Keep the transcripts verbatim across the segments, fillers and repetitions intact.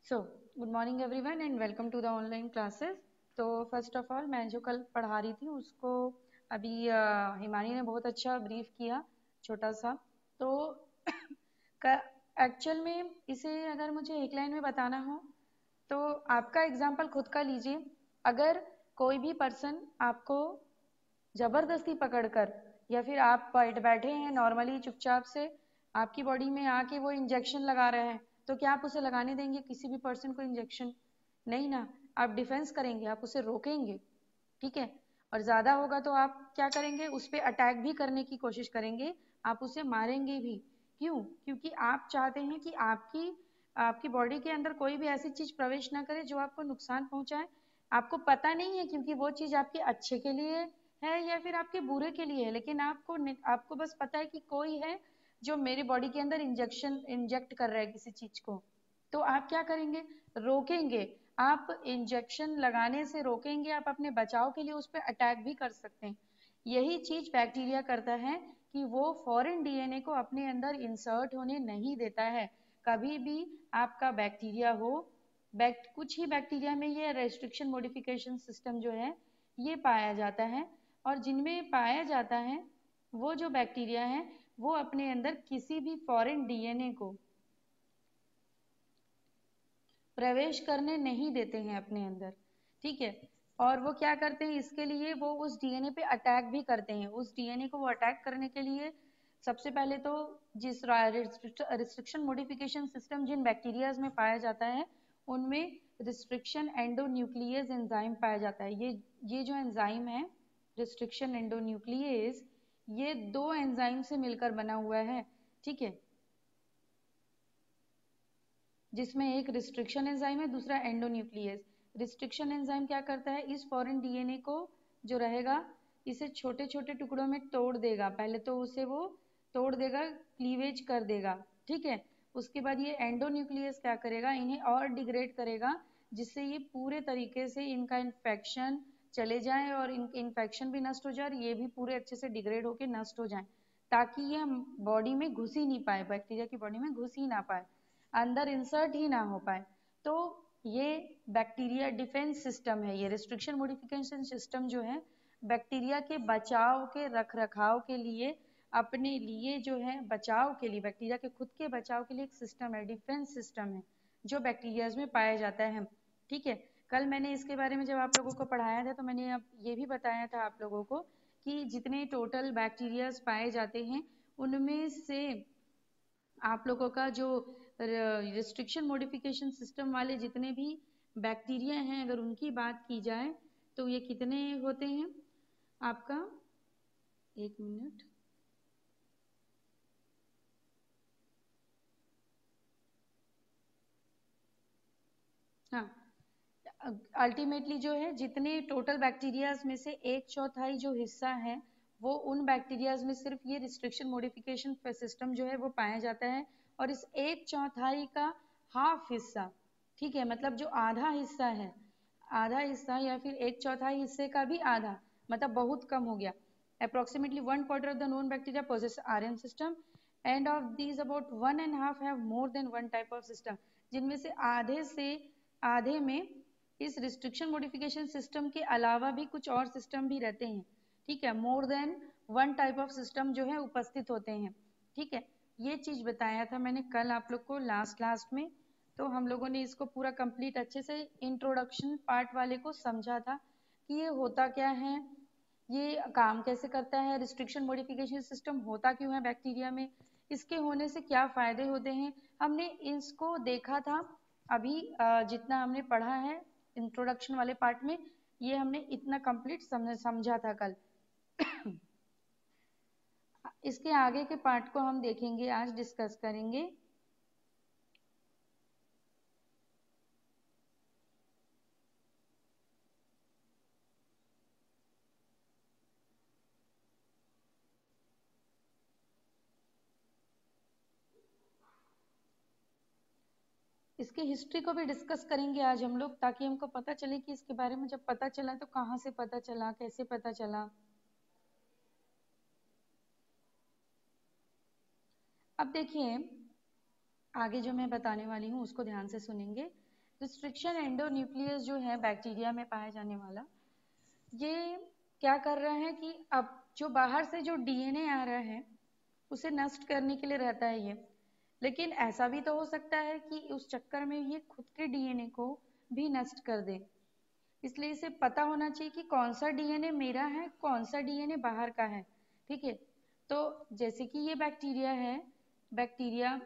So good morning everyone and welcome to the online classes. तो first of all मैं जो कल पढ़ा रही थी उसको अभी अ, हिमानी ने बहुत अच्छा ब्रीफ किया, छोटा सा। तो एक्चुअल में इसे अगर मुझे एक लाइन में बताना हो तो आपका एग्जाम्पल खुद का लीजिए। अगर कोई भी पर्सन आपको जबरदस्ती पकड़कर या फिर आप बैठ बैठे हैं नॉर्मली चुपचाप से आपकी बॉडी में आके वो इंजेक्शन लगा रहे हैं, तो क्या आप उसे लगाने देंगे किसी भी पर्सन को इंजेक्शन? नहीं ना। आप डिफेंस करेंगे, आप उसे रोकेंगे, ठीक है। और ज्यादा होगा तो आप क्या करेंगे, उस पर अटैक भी करने की कोशिश करेंगे, आप उसे मारेंगे भी। क्यों? क्योंकि आप चाहते हैं कि आपकी आपकी बॉडी के अंदर कोई भी ऐसी चीज प्रवेश ना करे जो आपको नुकसान पहुंचाए। आपको पता नहीं है क्योंकि वो चीज आपके अच्छे के लिए है या फिर आपके बुरे के लिए है, लेकिन आपको आपको बस पता है कि कोई है जो मेरी बॉडी के अंदर इंजेक्शन इंजेक्ट कर रहा है किसी चीज को। तो आप क्या करेंगे? रोकेंगे। आप इंजेक्शन लगाने से रोकेंगे, आप अपने बचाव के लिए उस पर अटैक भी कर सकते हैं। यही चीज बैक्टीरिया करता है कि वो फॉरेन डीएनए को अपने अंदर इंसर्ट होने नहीं देता है। कभी भी आपका बैक्टीरिया हो, बैक्ट कुछ ही बैक्टीरिया में ये रेस्ट्रिक्शन मॉडिफिकेशन सिस्टम जो है ये पाया जाता है, और जिनमें पाया जाता है वो जो बैक्टीरिया है वो अपने अंदर किसी भी फॉरेन डीएनए को प्रवेश करने नहीं देते हैं अपने अंदर, ठीक है। और वो क्या करते हैं, इसके लिए वो उस डीएनए पे अटैक भी करते हैं। उस डीएनए को वो अटैक करने के लिए सबसे पहले तो जिस रिस्ट्रिक्शन मॉडिफिकेशन सिस्टम जिन बैक्टीरियाज में पाया जाता है उनमें रिस्ट्रिक्शन एंडोन्यूक्लियस एंजाइम पाया जाता है। ये ये जो एंजाइम है रिस्ट्रिक्शन एंडोन्यूक्लियस, ये दो एंजाइम से मिलकर बना हुआ है, ठीक है। जिसमें एक रिस्ट्रिक्शन एंजाइम है, दूसरा एंडोन्यूक्लियस। रिस्ट्रिक्शन एंजाइम क्या करता है, इस फॉरेन डीएनए को जो रहेगा इसे छोटे छोटे टुकड़ों में तोड़ देगा। पहले तो उसे वो तोड़ देगा, क्लीवेज कर देगा, ठीक है। उसके बाद ये एंडोन्यूक्लियस क्या करेगा, इन्हें और डिग्रेड करेगा जिससे ये पूरे तरीके से इनका इन्फेक्शन चले जाए और इनके इन्फेक्शन भी नष्ट हो जाए और ये भी पूरे अच्छे से डिग्रेड होके नष्ट हो जाए, ताकि ये बॉडी में घुस ही नहीं पाए, बैक्टीरिया की बॉडी में घुस ही ना पाए, अंदर इंसर्ट ही ना हो पाए। तो ये बैक्टीरिया डिफेंस सिस्टम है। ये रिस्ट्रिक्शन मॉडिफिकेशन सिस्टम जो है बैक्टीरिया के बचाव के रख रखाव के लिए, अपने लिए जो है बचाव के लिए, बैक्टीरिया के खुद के बचाव के लिए एक सिस्टम है, डिफेंस सिस्टम है जो बैक्टीरिया में पाया जाता है, ठीक है। कल मैंने इसके बारे में जब आप लोगों को पढ़ाया था तो मैंने अब ये भी बताया था आप लोगों को कि जितने टोटल बैक्टीरियाज पाए जाते हैं उनमें से आप लोगों का जो रिस्ट्रिक्शन मॉडिफिकेशन सिस्टम वाले जितने भी बैक्टीरिया हैं अगर उनकी बात की जाए तो ये कितने होते हैं आपका, एक मिनट, हाँ, अल्टीमेटली जो है जितने टोटल बैक्टीरियाज में से एक चौथाई जो हिस्सा है वो उन बैक्टीरियाज में सिर्फ ये रिस्ट्रिक्शन मॉडिफिकेशन सिस्टम जो है वो पाया जाता है। और इस एक चौथाई का हाफ हिस्सा, ठीक है, मतलब जो आधा हिस्सा है, आधा हिस्सा या फिर एक चौथाई हिस्से का भी आधा, मतलब बहुत कम हो गया। Approximately one quarter of the known bacteria possess RN system and of these about one and half have more than one type of system, जिनमें से आधे से आधे में इस रिस्ट्रिक्शन मॉडिफिकेशन सिस्टम के अलावा भी कुछ और सिस्टम भी रहते हैं, ठीक है। More than one type of system जो है उपस्थित होते हैं, ठीक है। ये चीज बताया था मैंने कल आप लोग को लास्ट लास्ट में। तो हम लोगों ने इसको पूरा कंप्लीट अच्छे से इंट्रोडक्शन पार्ट वाले को समझा था कि ये होता क्या है, ये काम कैसे करता है, रिस्ट्रिक्शन मॉडिफिकेशन सिस्टम होता क्यों है बैक्टीरिया में, इसके होने से क्या फायदे होते हैं, हमने इसको देखा था। अभी अ, जितना हमने पढ़ा है इंट्रोडक्शन वाले पार्ट में, ये हमने इतना कंप्लीट समझ समझा था कल। इसके आगे के पार्ट को हम देखेंगे, आज डिस्कस करेंगे। इसकी हिस्ट्री को भी डिस्कस करेंगे आज हम लोग, ताकि हमको पता चले कि इसके बारे में जब पता चला तो कहाँ से पता चला, कैसे पता चला। अब देखिए, आगे जो मैं बताने वाली हूँ उसको ध्यान से सुनेंगे। रिस्ट्रिक्शन एंडोन्यूक्लियस जो है बैक्टीरिया में पाया जाने वाला, ये क्या कर रहा है कि अब जो बाहर से जो डीएनए आ रहा है उसे नष्ट करने के लिए रहता है ये। लेकिन ऐसा भी तो हो सकता है कि उस चक्कर में ये खुद के डीएनए को भी नष्ट कर दे। इसलिए इसे पता होना चाहिए कि कौन सा डीएनए मेरा है, कौन सा डीएनए बाहर का है। ठीक है, तो जैसे कि ये बैक्टीरिया है, बैक्टीरिया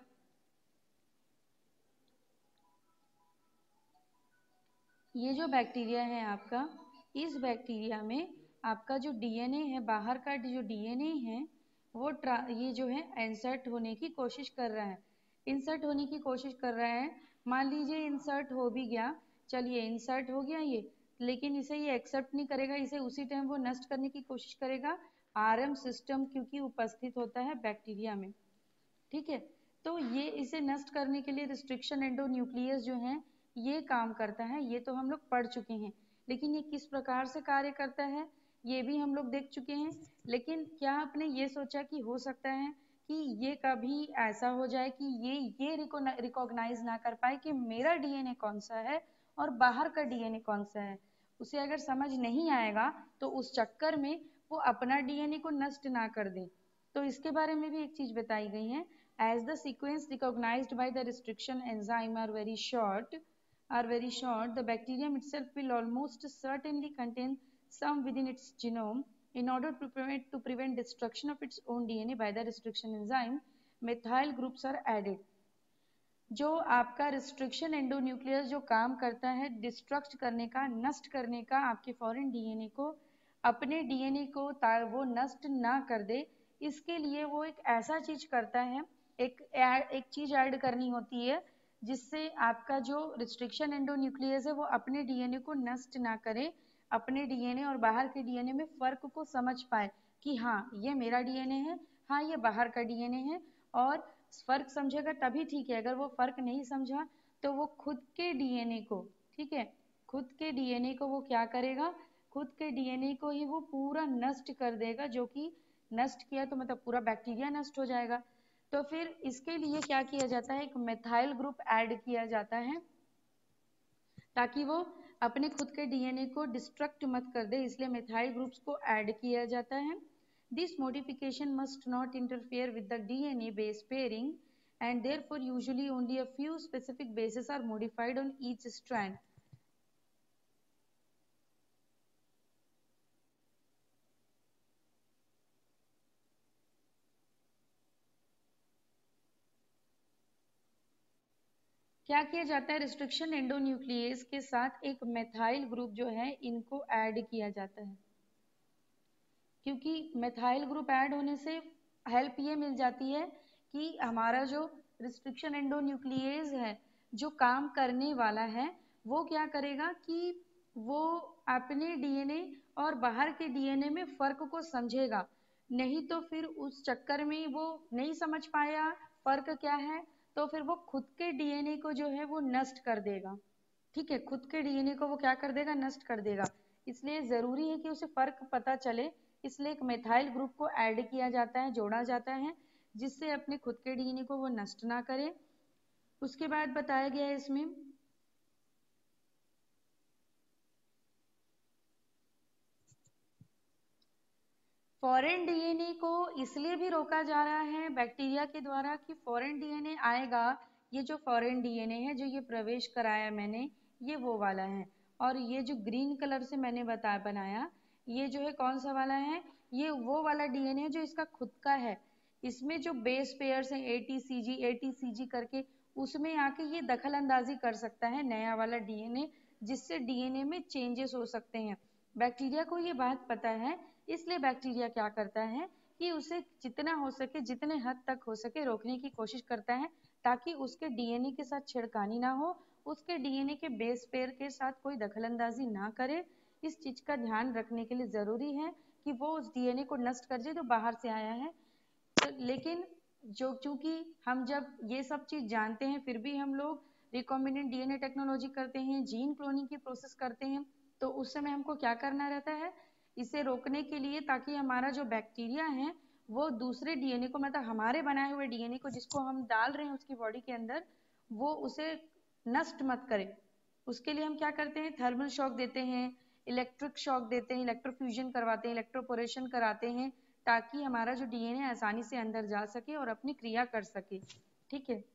ये जो बैक्टीरिया है आपका, इस बैक्टीरिया में आपका जो डीएनए है, बाहर का जो डीएनए है वो ये जो है इंसर्ट होने की कोशिश कर रहा है, इंसर्ट होने की कोशिश कर रहा है। मान लीजिए इंसर्ट हो भी गया, चलिए इंसर्ट हो गया ये, लेकिन इसे ये एक्सेप्ट नहीं करेगा, इसे उसी टाइम वो नष्ट करने की कोशिश करेगा, आरएम सिस्टम क्योंकि उपस्थित होता है बैक्टीरिया में। ठीक है, तो ये इसे नष्ट करने के लिए रिस्ट्रिक्शन एंडोन्यूक्लियस जो है ये काम करता है। ये तो हम लोग पढ़ चुके हैं, लेकिन ये किस प्रकार से कार्य करता है ये भी हम लोग देख चुके हैं। लेकिन क्या आपने ये सोचा कि हो सकता है कि ये कभी ऐसा हो जाए कि ये ये रिकॉग्नाइज ना कर पाए कि मेरा डीएनए कौन सा है और बाहर का डीएनए कौन सा है? उसे अगर समझ नहीं आएगा तो उस चक्कर में वो अपना डीएनए को नष्ट ना कर दे। तो इसके बारे में भी एक चीज बताई गई है, as the sequence recognized by the restriction enzyme are very short are very short the bacterium itself will almost certainly contain some within its genome. In order to prevent to prevent destruction of its own D N A by the restriction enzyme, methyl groups are added. जो आपका restriction endonuclease जो काम करता है destruct करने का, नष्ट करने का आपके फॉरेन डीएनए को, अपने डीएनए को वो नष्ट ना कर दे, इसके लिए वो एक ऐसा चीज करता है, एक एक चीज ऐड करनी होती है जिससे आपका जो रिस्ट्रिक्शन एंडोन्यूक्लियस है वो अपने डीएनए को नष्ट ना करे, अपने डीएनए और बाहर के डीएनए में फर्क को समझ पाए कि हाँ ये मेरा डीएनए है, हाँ ये बाहर का डीएनए है। और फर्क समझेगा तभी ठीक है, अगर वो फर्क नहीं समझा तो वो खुद के डीएनए को, ठीक है, खुद के डीएनए को वो क्या करेगा, खुद के डीएनए को ही वो पूरा नष्ट कर देगा, जो कि नष्ट किया तो मतलब पूरा बैक्टीरिया नष्ट हो जाएगा। तो फिर इसके लिए क्या किया जाता है, एक मेथाइल ग्रुप ऐड किया जाता है ताकि वो अपने खुद के डीएनए को डिस्ट्रक्ट मत कर दे, इसलिए मेथाइल ग्रुप्स को ऐड किया जाता है। This modification must not interfere with the D N A base pairing and therefore usually only a few specific bases are modified on each strand. क्या किया जाता है, रिस्ट्रिक्शन एंडोन्यूक्लियस के साथ एक मेथाइल ग्रुप जो है इनको ऐड किया जाता है, क्योंकि मेथाइल ग्रुप ऐड होने से हेल्प ये मिल जाती है कि हमारा जो रिस्ट्रिक्शन एंडोन्यूक्लियस है जो काम करने वाला है वो क्या करेगा कि वो अपने डीएनए और बाहर के डीएनए में फर्क को समझेगा, नहीं तो फिर उस चक्कर में वो नहीं समझ पाया फर्क क्या है तो फिर वो खुद के डीएनए को जो है वो नष्ट कर देगा। ठीक है, खुद के डीएनए को वो क्या कर देगा, नष्ट कर देगा। इसलिए जरूरी है कि उसे फर्क पता चले, इसलिए एक मेथाइल ग्रुप को ऐड किया जाता है, जोड़ा जाता है, जिससे अपने खुद के डीएनए को वो नष्ट ना करे। उसके बाद बताया गया है इसमें फॉरेन डीएनए को इसलिए भी रोका जा रहा है बैक्टीरिया के द्वारा कि फॉरेन डीएनए आएगा, ये जो फॉरेन डीएनए है जो ये प्रवेश कराया मैंने ये वो वाला है, और ये जो ग्रीन कलर से मैंने बता बनाया ये जो है कौन सा वाला है, ये वो वाला डीएनए है जो इसका खुद का है। इसमें जो बेस पेयर्स हैं एटीसीजी एटीसीजी करके उसमें आके ये दखल अंदाजी कर सकता है नया वाला डीएनए, जिससे डीएनए में चेंजेस हो सकते हैं। बैक्टीरिया को ये बात पता है, इसलिए बैक्टीरिया क्या करता है कि उसे जितना हो सके, जितने हद तक हो सके रोकने की कोशिश करता है ताकि उसके डीएनए के साथ छेड़खानी ना हो, उसके डीएनए के बेस पेयर के साथ कोई दखलंदाजी ना करे। इस चीज का ध्यान रखने के लिए जरूरी है कि वो उस डीएनए को नष्ट कर दे जो बाहर से आया है। तो लेकिन जो चूंकि हम जब ये सब चीज जानते हैं फिर भी हम लोग रिकॉम्बिनेंट डीएनए टेक्नोलॉजी करते हैं, जीन क्लोनिंग की प्रोसेस करते हैं, तो उस समय हमको क्या करना रहता है, इसे रोकने के लिए ताकि हमारा जो बैक्टीरिया है वो दूसरे डीएनए को, मतलब हमारे बनाए हुए डीएनए को जिसको हम डाल रहे हैं उसकी बॉडी के अंदर, वो उसे नष्ट मत करे। उसके लिए हम क्या करते हैं, थर्मल शॉक देते हैं, इलेक्ट्रिक शॉक देते हैं, इलेक्ट्रोफ्यूजन करवाते हैं, इलेक्ट्रोपोरेशन कराते हैं, ताकि हमारा जो डीएनए आसानी से अंदर जा सके और अपनी क्रिया कर सके। ठीक है,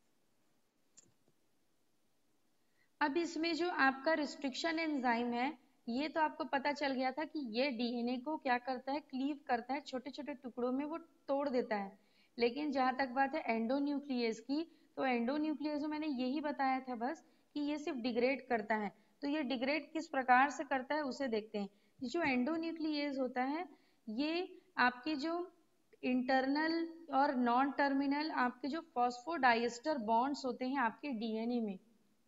अब इसमें जो आपका रिस्ट्रिक्शन एंजाइम है, ये तो आपको पता चल गया था कि ये डीएनए को क्या करता है, क्लीव करता है, छोटे छोटे टुकड़ों में वो तोड़ देता है। लेकिन जहां तक बात है एंडोन्यूक्लियस की, तो एंडोन्यूक्लियस में मैंने यही बताया था बस कि ये सिर्फ डिग्रेड करता है। तो ये डिग्रेड किस प्रकार से करता है उसे देखते हैं। जो एंडोन्यूक्लियस होता है, ये आपके जो इंटरनल और नॉन टर्मिनल आपके जो फॉस्फोडाइएस्टर बॉन्ड्स होते हैं आपके डीएनए में,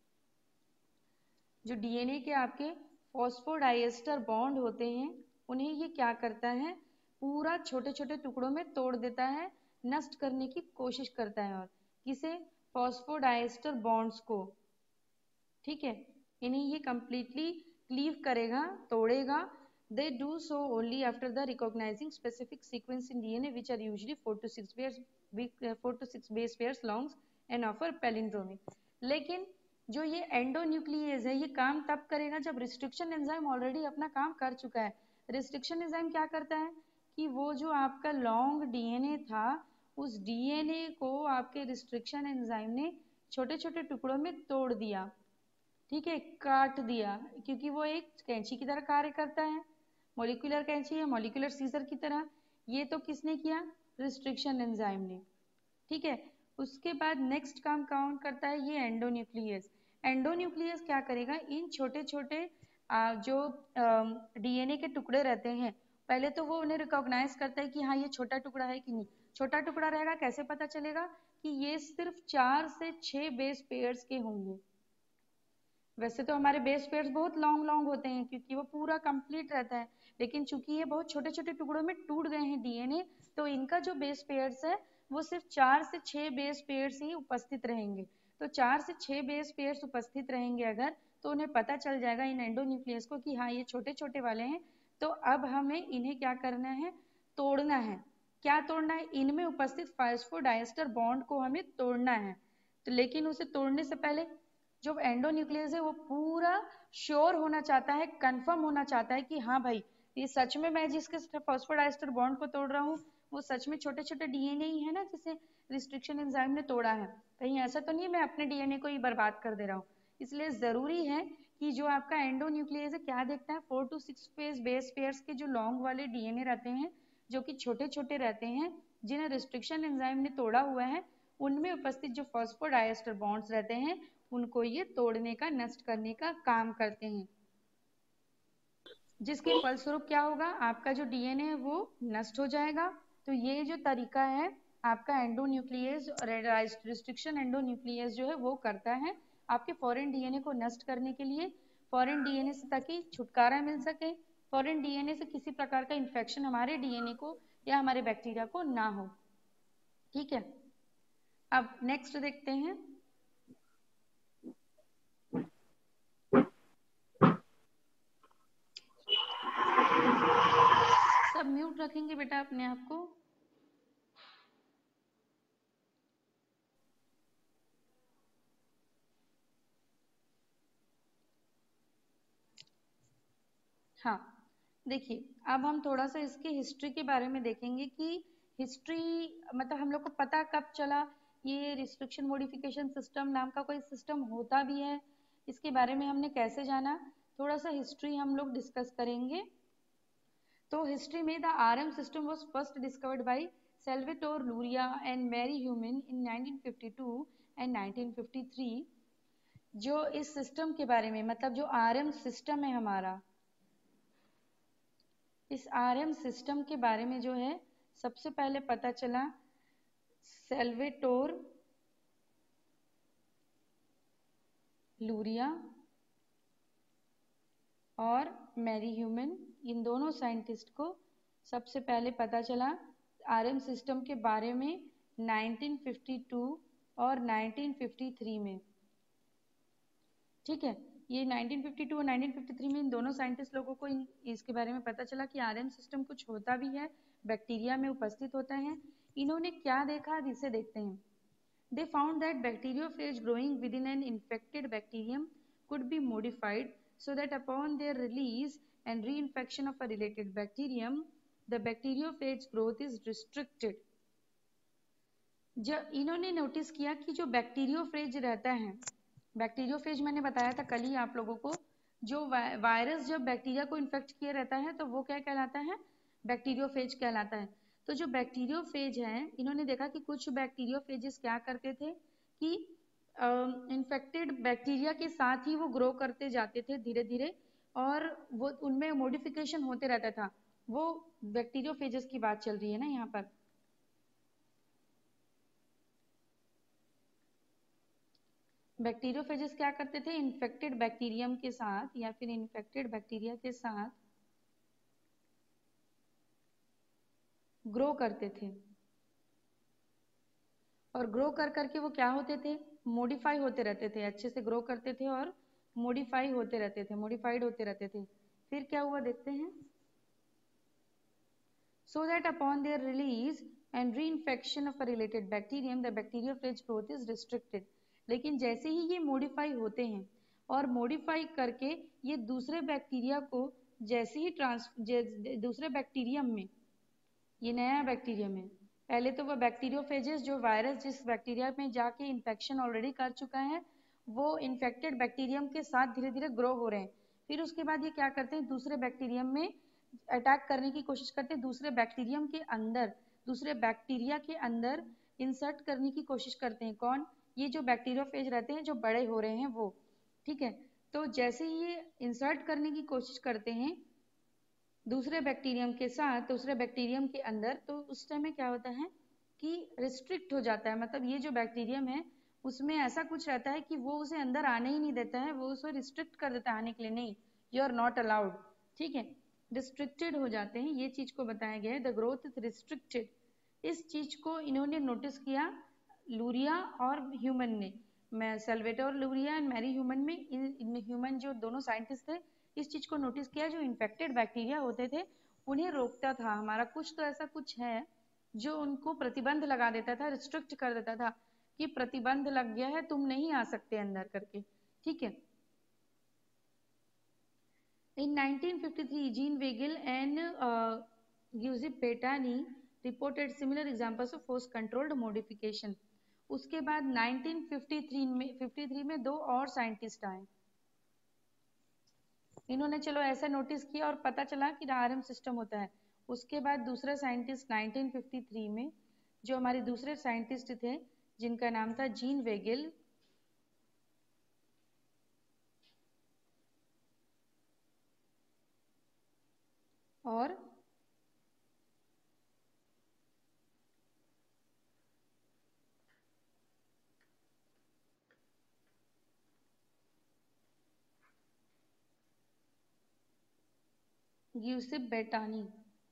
जो डीएनए के आपके फॉस्फोडाइएस्टर बॉन्ड होते हैं, उन्हें ये क्या करता है, पूरा छोटे छोटे टुकड़ों में तोड़ देता है, नष्ट करने की कोशिश करता है। और किसे, फॉस्फोडाइएस्टर बॉन्ड्स को। ठीक है, इन्हें ये कंप्लीटली क्लीव करेगा, तोड़ेगा। They do so only after the recognizing specific sequence in DNA which are usually four to six pairs four to six base pairs long and offer palindromic. लेकिन जो ये एंडोन्यूक्लियस है, ये काम तब करेगा जब रिस्ट्रिक्शन एंजाइम ऑलरेडी अपना काम कर चुका है। रिस्ट्रिक्शन एंजाइम क्या करता है कि वो जो आपका लॉन्ग डीएनए था, उस डीएनए को आपके रिस्ट्रिक्शन एंजाइम ने छोटे छोटे टुकड़ों में तोड़ दिया। ठीक है, काट दिया, क्योंकि वो एक कैंची की तरह कार्य करता है, मॉलिक्यूलर कैंची है, मॉलिक्यूलर सीजर की तरह। ये तो किसने किया, रिस्ट्रिक्शन एंजाइम ने। ठीक है, उसके बाद नेक्स्ट काम कौन करता है, ये एंडोन्यूक्लियस। एंडोन्यूक्लियस क्या करेगा, इन छोटे छोटे जो डीएनए के टुकड़े रहते हैं, पहले तो वो उन्हें रिकॉग्नाइज करता है कि हाँ ये छोटा टुकड़ा है कि नहीं। छोटा टुकड़ा रहेगा, कैसे पता चलेगा कि ये सिर्फ चार से छह बेस पेयर्स के होंगे। वैसे तो हमारे बेस पेयर्स बहुत लॉन्ग लॉन्ग होते हैं क्योंकि वो पूरा कंप्लीट रहता है, लेकिन चूंकि ये बहुत छोटे छोटे टुकड़ों में टूट गए हैं डीएनए, तो इनका जो बेस पेयर्स है वो सिर्फ चार से छह बेस पेयर्स ही उपस्थित रहेंगे। तो चार से छह बेस पेयर्स उपस्थित रहेंगे अगर, तो उन्हें पता चल जाएगा इन एंडोन्यूक्लियस को कि हाँ ये छोटे छोटे वाले हैं, तो अब हमें इन्हें क्या करना है, तोड़ना है। क्या तोड़ना है, इनमें उपस्थित फॉस्फोडाइएस्टर बॉन्ड को हमें तोड़ना है। तो लेकिन उसे तोड़ने से पहले जो एंडोन्यूक्लियस है वो पूरा श्योर होना चाहता है, कंफर्म होना चाहता है कि हाँ भाई ये सच में मैं जिसके फॉस्फोडाइएस्टर बॉन्ड को तोड़ रहा हूँ वो सच में छोटे छोटे डीएनए ही है ना, जिसे रिस्ट्रिक्शन एंजाइम ने तोड़ा है। कहीं ऐसा तो नहीं मैं अपने डीएनए को ही बर्बाद कर दे रहा हूँ। इसलिए जरूरी है कि जो आपका एंडोन्यूक्लियस है क्या देखता है, four to six page base pairs के जो लॉन्ग वाले डीएनए रहते हैं, जो कि छोटे छोटे रहते हैं, जिन्हें रिस्ट्रिक्शन एंजाइम ने तोड़ा हुआ है, उनमें उपस्थित जो फॉस्फोडाइएस्टर बॉन्ड्स रहते हैं उनको ये तोड़ने का, नष्ट करने का काम करते हैं, जिसके फलस्वरूप क्या होगा, आपका जो डीएनए है वो नष्ट हो जाएगा। तो ये जो तरीका है आपका एंडोन्यूक्लियस, रिस्ट्रिक्शन एंडोन्यूक्लियस जो है वो करता है आपके फॉरेन डीएनए को नष्ट करने के लिए, फॉरेन डीएनए से ताकि छुटकारा मिल सके, फॉरेन डीएनए से किसी प्रकार का इन्फेक्शन हमारे डीएनए को या हमारे बैक्टीरिया को ना हो। ठीक है, अब नेक्स्ट देखते हैं। सब म्यूट रखेंगे बेटा अपने आप को। हाँ, देखिए अब हम थोड़ा सा इसकी हिस्ट्री के बारे में देखेंगे कि हिस्ट्री मतलब हम लोग को पता कब चला ये रिस्ट्रिक्शन मॉडिफिकेशन सिस्टम नाम का कोई सिस्टम होता भी है, इसके बारे में हमने कैसे जाना, थोड़ा सा हिस्ट्री हम लोग डिस्कस करेंगे। तो हिस्ट्री में the RM system was first discovered by Salvatore Luria and Mary Human in nineteen fifty two and nineteen fifty three. जो इस सिस्टम के बारे में मतलब जो आरएम सिस्टम है हमारा, इस आरएम सिस्टम के बारे में जो है सबसे पहले पता चला सेल्वेटोर लूरिया और मैरी ह्यूमन, इन दोनों साइंटिस्ट को सबसे पहले पता चला आरएम सिस्टम के बारे में नाइनटीन फिफ्टी टू और नाइनटीन फिफ्टी थ्री में। ठीक है, ये नाइनटीन फिफ्टी टू और नाइनटीन फिफ्टी थ्री में इन दोनों साइंटिस्ट लोगों को इन, इसके बारे में पता चला कि आरएम सिस्टम कुछ होता भी है, बैक्टीरिया में उपस्थित होता है। इन्होंने क्या देखा, इसे देखते हैं। They found that bacteriophage growing within an infected bacterium could be modified so that upon their release and reinfection of a related bacterium, the bacteriophage growth is restricted. जब इन्होंने नोटिस किया कि जो बैक्टीरियोफेज रहता है, बैक्टीरियोफेज मैंने बताया था कल ही आप लोगों को, जो वायरस जब बैक्टीरिया को इन्फेक्ट किए रहता है तो वो क्या कहलाता है, बैक्टीरियोफेज कहलाता है। तो जो बैक्टीरियोफेज है, इन्होंने देखा कि कुछ बैक्टीरियोफेजेस क्या करते थे कि इन्फेक्टेड uh, बैक्टीरिया के साथ ही वो ग्रो करते जाते थे धीरे धीरे, और वो उनमें मॉडिफिकेशन होते रहता था। वो बैक्टीरियोफेजेस की बात चल रही है ना यहाँ पर। बैक्टीरियोफेजेस क्या करते थे, इन्फेक्टेड बैक्टीरियम के साथ या फिर इन्फेक्टेड बैक्टीरिया के साथ ग्रो करते थे, और ग्रो कर करके वो क्या होते थे, मॉडिफाई होते रहते थे, अच्छे से ग्रो करते थे और मॉडिफाई होते रहते थे, मॉडिफाइड होते रहते थे। फिर क्या हुआ देखते हैं। So that upon their release and reinfection of a related bacterium, the bacteriophage growth is restricted. लेकिन जैसे ही ये मॉडिफाई होते हैं और मॉडिफाई करके ये दूसरे बैक्टीरिया को जैसे ही ट्रांस दूसरे बैक्टीरियम में, ये नया बैक्टीरियम है, पहले तो वो बैक्टीरियोफेजेस जो वायरस जिस बैक्टीरिया में जाके इन्फेक्शन ऑलरेडी कर चुका है, वो इन्फेक्टेड बैक्टीरियम के साथ धीरे धीरे ग्रो हो रहे हैं। फिर उसके बाद ये क्या करते हैं, दूसरे बैक्टीरियम में अटैक करने की कोशिश करते हैं, दूसरे बैक्टीरियम के अंदर, दूसरे बैक्टीरिया के अंदर इंसर्ट करने की कोशिश करते हैं। कौन, ये जो बैक्टीरियोफेज रहते हैं जो बड़े हो रहे हैं वो, ठीक है। तो जैसे ही ये इंसर्ट करने की कोशिश करते हैं दूसरे बैक्टीरियम के साथ, दूसरे बैक्टीरियम के अंदर, तो उस टाइम में क्या होता है कि रिस्ट्रिक्ट हो जाता है। मतलब ये जो बैक्टीरियम है उसमें ऐसा कुछ रहता है कि वो उसे अंदर आने ही नहीं देता है, वो उसे रिस्ट्रिक्ट कर देता है आने के लिए, नहीं, यू आर नॉट अलाउड, ठीक है, रिस्ट्रिक्टेड हो जाते हैं। ये चीज को बताया गया है, द ग्रोथ इज रिस्ट्रिक्टेड। इस चीज को इन्होंने नोटिस किया लूरिया और ह्यूमन ने, मैं Salvatore Luria and Mary Human में, इन ह्यूमन जो दोनों साइंटिस्ट थे इस चीज को नोटिस किया, जो इन्फेक्टेड बैक्टीरिया होते थे उन्हें रोकता था हमारा कुछ तो ऐसा कुछ है जो उनको प्रतिबंध लगा देता था, रिस्ट्रिक्ट कर देता था कि प्रतिबंध लग गया है, तुम नहीं आ सकते अंदर करके, ठीक है। In nineteen fifty-three, Jean Weigel and uh, Giuseppe Bettini reported similar examples of force-controlled modification. उसके बाद नाइनटीन फिफ्टी थ्री में फिफ्टी थ्री में दो और साइंटिस्ट आए, इन्होंने चलो ऐसा नोटिस किया और पता चला कि आरएम सिस्टम होता है। उसके बाद दूसरा साइंटिस्ट नाइनटीन फिफ्टी थ्री में, जो हमारे दूसरे साइंटिस्ट थे जिनका नाम था जीन वेगेल, और गिउसेप बेटानी,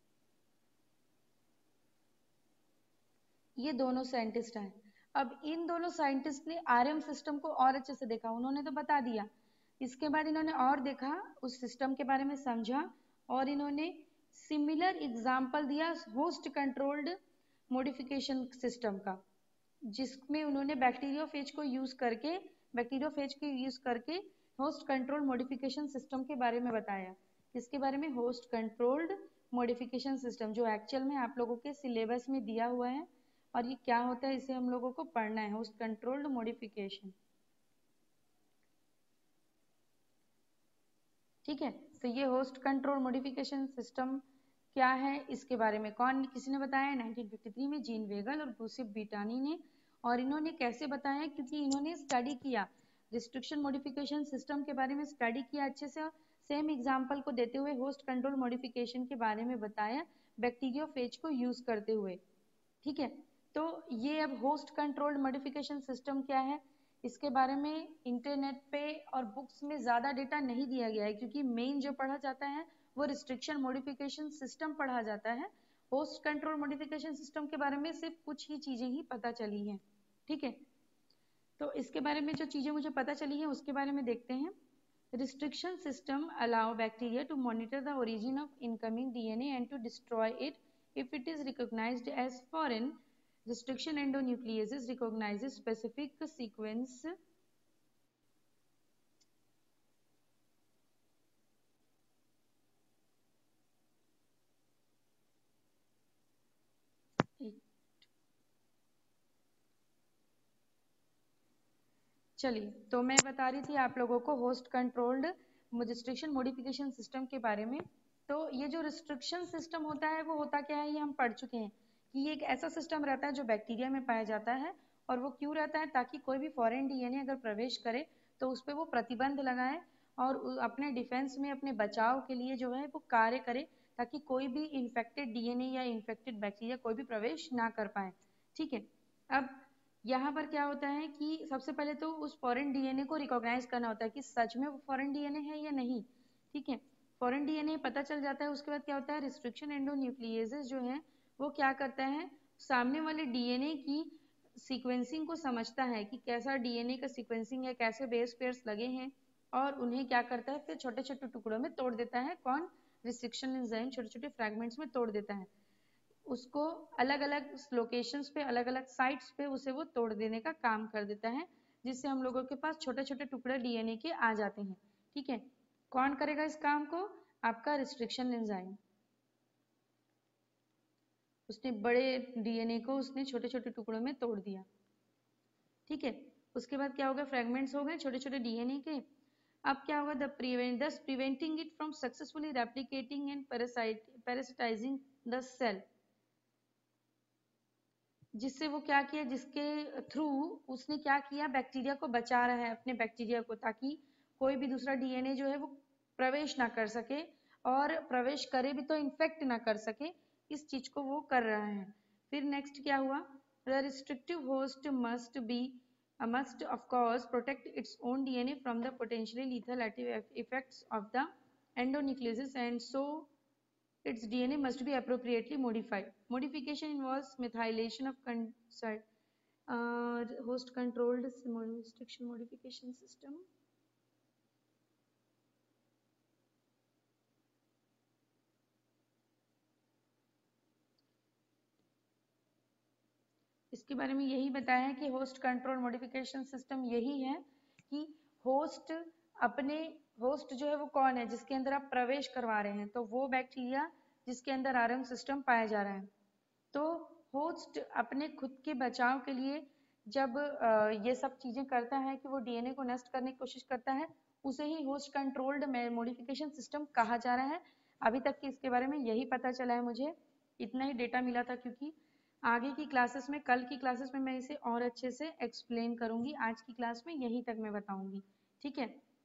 ये दोनों साइंटिस्ट आए। अब इन दोनों साइंटिस्ट ने आरएम सिस्टम को और अच्छे से देखा, उन्होंने तो बता दिया, इसके बाद इन्होंने और देखा, उस सिस्टम के बारे में समझा, और इन्होंने सिमिलर एग्जाम्पल दिया होस्ट कंट्रोल्ड मॉडिफिकेशन सिस्टम का, जिसमें उन्होंने बैक्टीरियोफेज को यूज करके बैक्टीरियोफेज को यूज करके होस्ट कंट्रोल मॉडिफिकेशन सिस्टम के बारे में बताया। इसके बारे में होस्ट कंट्रोल्ड मॉडिफिकेशन सिस्टम, जो एक्चुअल में आप लोगों के सिलेबस में दिया हुआ है, और ये क्या होता है इसे हम लोगों को पढ़ना है, होस्ट कंट्रोल्ड मॉडिफिकेशन, ठीक है। तो ये होस्ट कंट्रोल मॉडिफिकेशन सिस्टम क्या है, इसके बारे में कौन किसी ने बताया, नाइनटीन फिफ्टी थ्री में जीन वेगल और गिउसेप बेटानी ने। और इन्होंने कैसे बताया, क्योंकि इन्होंने स्टडी किया रिस्ट्रिक्शन मॉडिफिकेशन सिस्टम के बारे में, स्टडी किया अच्छे से, सेम एग्जांपल को देते हुए होस्ट कंट्रोल मॉडिफिकेशन के बारे में बताया बैक्टीरियोफेज को यूज करते हुए, ठीक है। तो ये अब होस्ट कंट्रोल्ड मॉडिफिकेशन सिस्टम क्या है, इसके बारे में इंटरनेट पे और बुक्स में ज्यादा डेटा नहीं दिया गया है, क्योंकि मेन जो पढ़ा जाता है वो रिस्ट्रिक्शन मॉडिफिकेशन सिस्टम पढ़ा जाता है। होस्ट कंट्रोल मॉडिफिकेशन सिस्टम के बारे में सिर्फ कुछ ही चीजें ही पता चली हैं, ठीक है। तो इसके बारे में जो चीजें मुझे पता चली है उसके बारे में देखते हैं। Restriction system allow bacteria to monitor the origin of incoming DNA and to destroy it if it is recognized as foreign. Restriction endonucleases recognizes specific sequence चलिए, तो मैं बता रही थी आप लोगों को host controlled restriction modification system के बारे में। तो ये जो रिस्ट्रिक्शन सिस्टम होता है वो होता क्या है, ये हम पढ़ चुके हैं कि ये एक ऐसा सिस्टम रहता है जो बैक्टीरिया में पाया जाता है। और वो क्यों रहता है, ताकि कोई भी फॉरेन डीएनए अगर प्रवेश करे तो उस पर वो प्रतिबंध लगाए और अपने डिफेंस में, अपने बचाव के लिए जो है वो कार्य करे, ताकि कोई भी इन्फेक्टेड डीएनए या इन्फेक्टेड बैक्टीरिया कोई भी प्रवेश ना कर पाए। ठीक है, अब यहाँ पर क्या होता है कि सबसे पहले तो उस फॉरेन डीएनए को रिकॉग्नाइज करना होता है कि सच में वो फॉरेन डीएनए है या नहीं। ठीक है, फॉरेन डीएनए पता चल जाता है, उसके बाद क्या होता है, रिस्ट्रिक्शन एंडोन्यूक्लिएजेस जो है वो क्या करता है, सामने वाले डीएनए की सीक्वेंसिंग को समझता है कि कैसा डीएनए का सीक्वेंसिंग है, कैसे बेस पेयर्स लगे हैं, और उन्हें क्या करता है, फिर छोटे छोटे टुकड़ों में तोड़ देता है। कौन, रिस्ट्रिक्शन एंजाइम छोटे छोटे फ्रैगमेंट्स में तोड़ देता है, उसको अलग अलग लोकेशंस पे, अलग अलग साइट्स पे उसे वो तोड़ देने का काम कर देता है, जिससे हम लोगों के पास छोटे छोटे टुकड़े डीएनए के आ जाते हैं। ठीक है, कौन करेगा इस काम को, आपका रिस्ट्रिक्शन एंजाइम। उसने बड़े डीएनए को उसने छोटे छोटे टुकड़ों में तोड़ दिया। ठीक है, उसके बाद क्या होगा, फ्रेगमेंट्स हो गए छोटे छोटे डीएनए के। अब क्या होगा, the prevent this preventing it from successfully replicating and parasite parasitizing the cell, जिससे वो क्या किया, जिसके थ्रू उसने क्या किया, बैक्टीरिया को बचा रहा है, अपने बैक्टीरिया को, ताकि कोई भी दूसरा डीएनए जो है वो प्रवेश ना कर सके, और प्रवेश करे भी तो इन्फेक्ट ना कर सके, इस चीज को वो कर रहा है। फिर नेक्स्ट क्या हुआ, the restrictive host must be must of course protect its own DNA from the potentially lethal effects of the endonucleases, and so its D N A must be appropriately modified. Modification involves methylation of con sorry, uh, host controlled restriction modification system. इसके बारे में यही बताया है कि host control modification system यही है कि होस्ट अपने होस्ट जो है वो कौन है, जिसके अंदर आप प्रवेश करवा रहे हैं, तो वो बैक्टीरिया जिसके अंदर आरएम सिस्टम पाया जा रहा है। तो होस्ट अपने खुद के बचाव के लिए जब ये सब चीजें करता है कि वो डीएनए को नष्ट करने की कोशिश करता है, उसे ही होस्ट कंट्रोल्ड मॉडिफिकेशन सिस्टम कहा जा रहा है। अभी तक कि इसके बारे में यही पता चला है, मुझे इतना ही डेटा मिला था, क्योंकि आगे की क्लासेस में, कल की क्लासेस में मैं इसे और अच्छे से एक्सप्लेन करूंगी, आज की क्लास में यहीं तक मैं बताऊंगी। ठीक है,